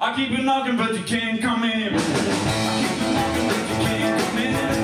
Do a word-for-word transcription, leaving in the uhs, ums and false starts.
I keep it knocking, but you can't come in. I keep it knocking, but you can't come in.